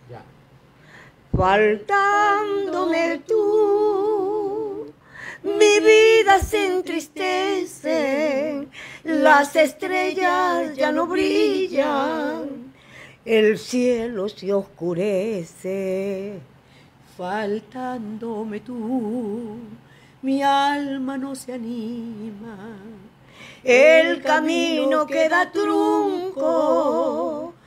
Ya. Faltándome tú, mi vida se entristece, las estrellas ya no brillan, el cielo se oscurece. Faltándome tú, mi alma no se anima, el camino queda trunco,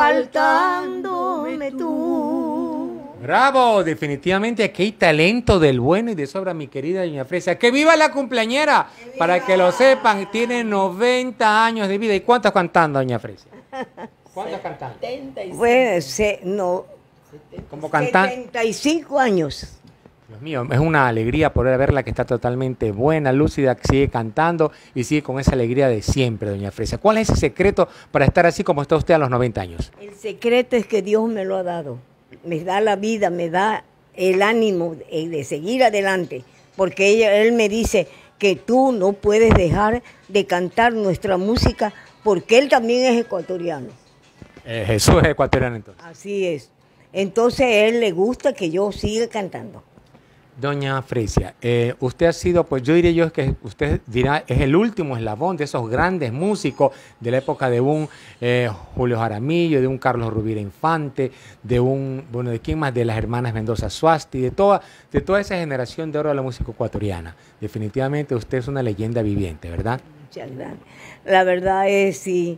faltándome tú. Bravo, definitivamente aquí hay talento del bueno y de sobra, mi querida doña Fresia. ¡Que viva la cumpleañera! Para que lo sepan, tiene 90 años de vida. ¿Y cuántos cantando, doña Fresia? ¿Cuántos cantando? 75. Bueno, no, Como cantante. 75 años. Dios mío, es una alegría poder verla que está totalmente buena, lúcida, que sigue cantando y sigue con esa alegría de siempre, doña Fresia. ¿Cuál es ese secreto para estar así como está usted a los 90 años? El secreto es que Dios me lo ha dado. Me da la vida, me da el ánimo de seguir adelante. Porque Él me dice que tú no puedes dejar de cantar nuestra música porque Él también es ecuatoriano. Jesús es ecuatoriano entonces. Así es. Entonces a Él le gusta que yo siga cantando. Doña Fresia, usted ha sido, pues yo diría yo que usted dirá, es el último eslabón de esos grandes músicos de la época de un Julio Jaramillo, de un Carlos Rovira Infante, de un, bueno, ¿de quién más? De las hermanas Mendoza Suasti, de toda esa generación de oro de la música ecuatoriana. Definitivamente usted es una leyenda viviente, ¿verdad? Muchas gracias. La verdad es, sí,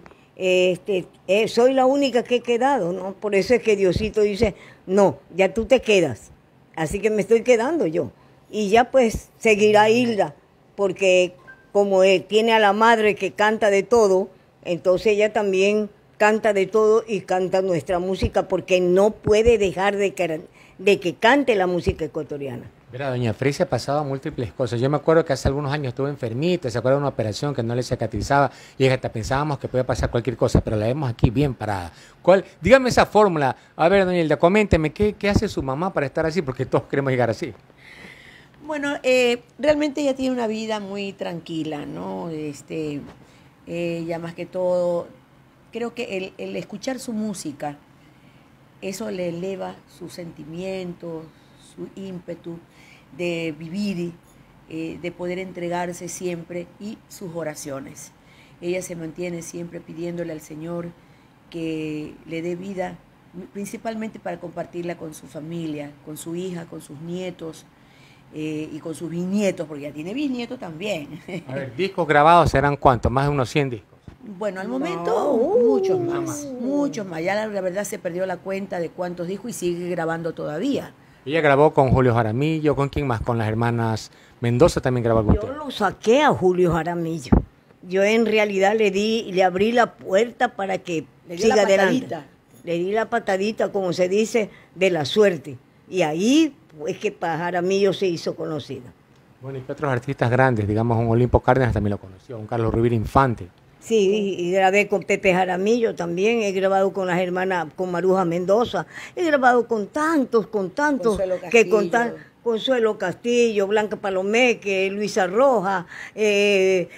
soy la única que he quedado, ¿no? Por eso es que Diosito dice, no, ya tú te quedas. Así que me estoy quedando yo. Y ya pues seguirá Hilda, porque como tiene a la madre que canta de todo, entonces ella también canta de todo y canta nuestra música, porque no puede dejar de que cante la música ecuatoriana. Mira, doña Fresia ha pasado múltiples cosas. Yo me acuerdo que hace algunos años estuvo enfermita, se acuerda de una operación que no le cicatrizaba y hasta pensábamos que podía pasar cualquier cosa, pero la vemos aquí bien parada. Dígame esa fórmula. A ver, doña Hilda, coménteme, ¿qué hace su mamá para estar así? Porque todos queremos llegar así. Bueno, realmente ella tiene una vida muy tranquila, ¿no? Ella más que todo, creo que el escuchar su música, eso le eleva sus sentimientos, su ímpetu de vivir, de poder entregarse siempre y sus oraciones. Ella se mantiene siempre pidiéndole al Señor que le dé vida, principalmente para compartirla con su familia, con su hija, con sus nietos y con sus bisnietos, porque ya tiene bisnietos también. A ver, discos grabados serán ¿cuántos? Más de unos 100 discos. Bueno, al momento muchos más. Ya la verdad se perdió la cuenta de cuántos discos y sigue grabando todavía. Ella grabó con Julio Jaramillo, ¿con quién más? Con las hermanas Mendoza también grabó con usted. Yo lo saqué a Julio Jaramillo. Yo en realidad le abrí la puerta para que siga adelante. Le di la patadita, como se dice, de la suerte. Y ahí es que Jaramillo se hizo conocido. Bueno, y que otros artistas grandes, digamos, un Olimpo Cárdenas también lo conoció, un Carlos Rovira Infante. Sí, y grabé con Pepe Jaramillo también, he grabado con las hermanas, con Maruja Mendoza, he grabado con tantos, Consuelo Castillo, Blanca Palomeque, Luisa Roja, he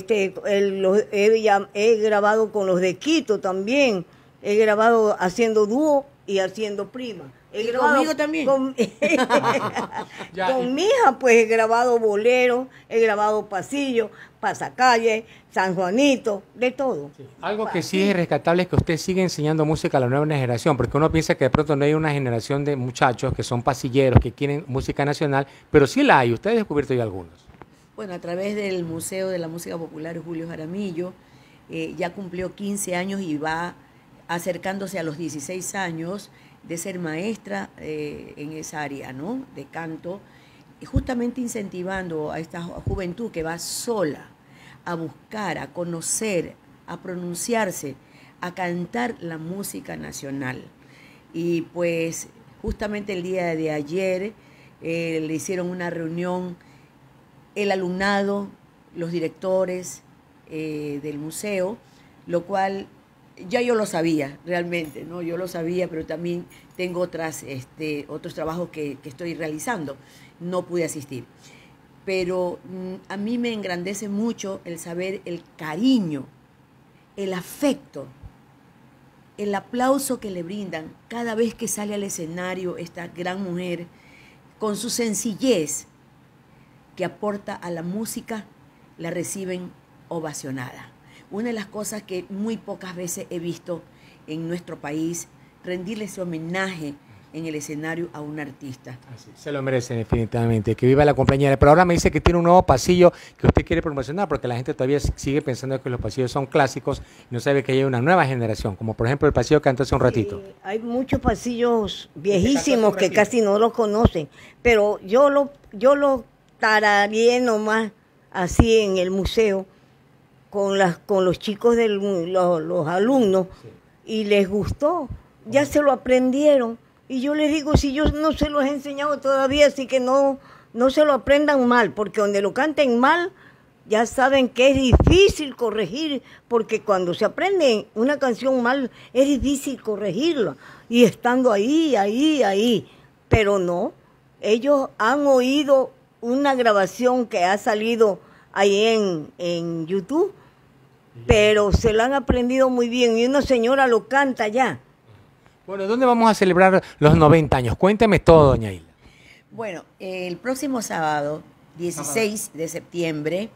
grabado con los de Quito también, he grabado haciendo dúo y haciendo prima. ¿Y conmigo también? Con mi hija, pues he grabado bolero, he grabado pasillo, pasacalle, San Juanito, de todo. Sí. Algo que sí es rescatable es que usted sigue enseñando música a la nueva generación, porque uno piensa que de pronto no hay una generación de muchachos que son pasilleros, que quieren música nacional, pero sí la hay. Usted ha descubierto ya algunos. Bueno, a través del Museo de la Música Popular Julio Jaramillo, ya cumplió 15 años y va acercándose a los 16 años de ser maestra en esa área, ¿no?, de canto, y justamente incentivando a esta juventud que va sola a buscar, a conocer, a pronunciarse, a cantar la música nacional. Y pues justamente el día de ayer le hicieron una reunión el alumnado, los directores del museo, lo cual ya yo lo sabía realmente, ¿no? Yo lo sabía, pero también tengo otros trabajos que estoy realizando. No pude asistir. Pero a mí me engrandece mucho el saber el cariño, el afecto el aplauso que le brindan cada vez que sale al escenario esta gran mujer, con su sencillez que aporta a la música, la reciben ovacionada. Una de las cosas que muy pocas veces he visto en nuestro país, rendirle ese homenaje en el escenario a un artista. Así, se lo merece definitivamente, que viva la compañera. Pero ahora me dice que tiene un nuevo pasillo que usted quiere promocionar, porque la gente todavía sigue pensando que los pasillos son clásicos y no sabe que hay una nueva generación, como por ejemplo el pasillo que cantó hace un ratito. Hay muchos pasillos viejísimos que casi no los conocen, pero yo lo tarareé nomás así en el museo con los chicos los alumnos, y les gustó, ya se lo aprendieron. Y yo les digo, si yo no se los he enseñado todavía, así que no se lo aprendan mal, porque donde lo canten mal, ya saben que es difícil corregir, porque cuando se aprende una canción mal, es difícil corregirla, y estando ahí, pero no, ellos han oído una grabación que ha salido ahí en YouTube, pero se la han aprendido muy bien, y una señora lo canta ya. Bueno, ¿dónde vamos a celebrar los 90 años? Cuénteme todo, doña Hilda. Bueno, el próximo sábado, 16 de septiembre,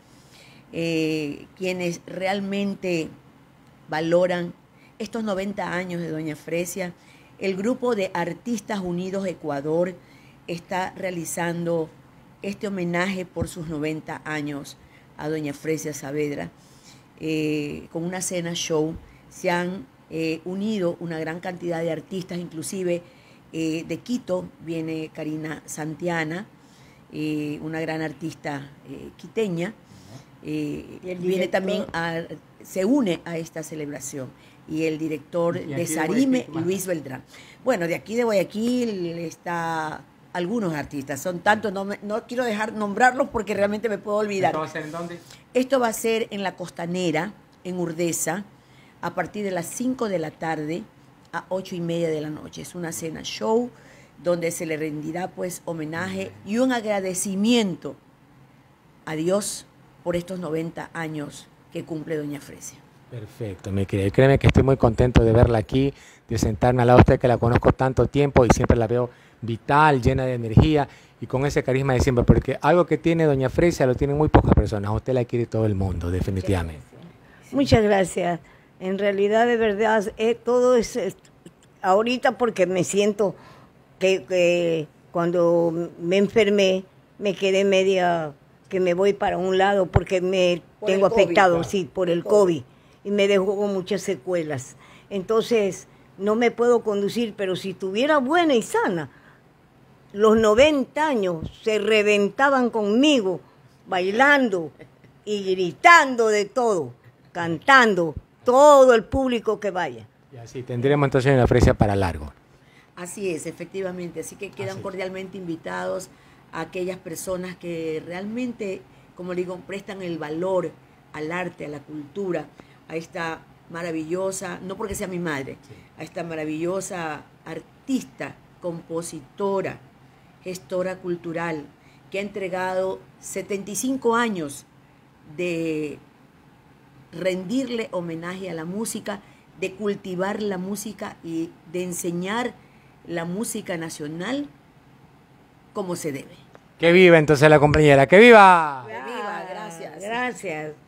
quienes realmente valoran estos 90 años de doña Fresia, el grupo de Artistas Unidos Ecuador está realizando este homenaje por sus 90 años a doña Fresia Saavedra, con una cena show. Se han unido una gran cantidad de artistas, inclusive de Quito viene Karina Santiana, una gran artista quiteña, viene también se une a esta celebración, y el director de Sarime, Luis Beltrán. Bueno, de aquí de Guayaquil está algunos artistas, son tantos, no quiero dejar nombrarlos porque realmente me puedo olvidar. ¿Esto va a ser en dónde? Esto va a ser en La Costanera, en Urdesa, a partir de las 5 de la tarde a 8:30 de la noche. Es una cena show donde se le rendirá pues homenaje y un agradecimiento a Dios por estos 90 años que cumple doña Fresia. Perfecto, mi querida. Créeme que estoy muy contento de verla aquí, de sentarme al lado de usted, que la conozco tanto tiempo y siempre la veo vital, llena de energía y con ese carisma de siempre, porque algo que tiene doña Fresia lo tienen muy pocas personas. Usted la quiere todo el mundo, definitivamente. Muchas gracias. En realidad, de verdad, todo es ahorita, porque me siento que cuando me enfermé, me quedé media, que me voy para un lado porque me tengo afectado, claro. Sí, por el COVID, y me dejó con muchas secuelas. Entonces, no me puedo conducir, pero si estuviera buena y sana, los 90 años se reventaban conmigo, bailando y gritando de todo, cantando, todo el público que vaya. Y así tendremos entonces una Fresia para largo. Así es, efectivamente. Así que quedan cordialmente invitados a aquellas personas que realmente, como digo, prestan el valor al arte, a la cultura, a esta maravillosa, no porque sea mi madre, a esta maravillosa artista, compositora, gestora cultural, que ha entregado 75 años de rendirle homenaje a la música, de cultivar la música y de enseñar la música nacional como se debe. ¡Que viva entonces la compañera! ¡Que viva! ¡Que viva! Gracias. Gracias.